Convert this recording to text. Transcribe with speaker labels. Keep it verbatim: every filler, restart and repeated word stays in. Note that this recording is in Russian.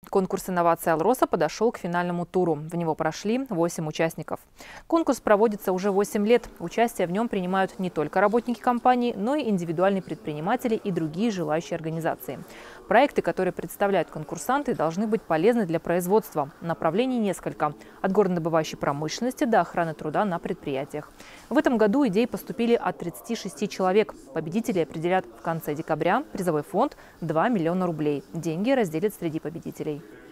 Speaker 1: Конкурс «Инновация Алроса» подошел к финальному туру. В него прошли восемь участников. Конкурс проводится уже восемь лет. Участие в нем принимают не только работники компании, но и индивидуальные предприниматели и другие желающие организации. Проекты, которые представляют конкурсанты, должны быть полезны для производства. Направлений несколько – от горнодобывающей промышленности до охраны труда на предприятиях. В этом году идеи поступили от тридцати шести человек. Победителей определят в конце декабря. Призовой фонд – два миллиона рублей. Деньги разделят среди победителей.